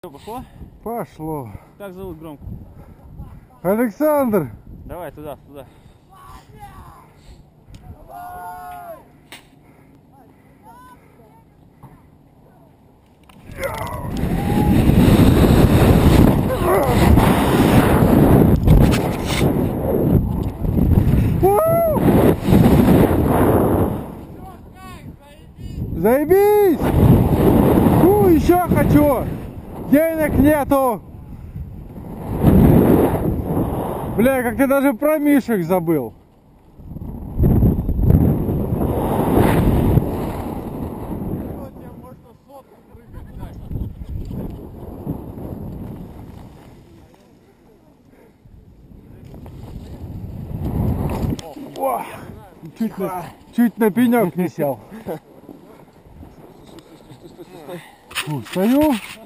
Пошло? Пошло. Как зовут громко? Александр! Давай туда, туда. Заебись! Еще хочу! Денег нету! Бля, как ты даже про Мишек забыл. О, чуть на пенек не сел. Стою.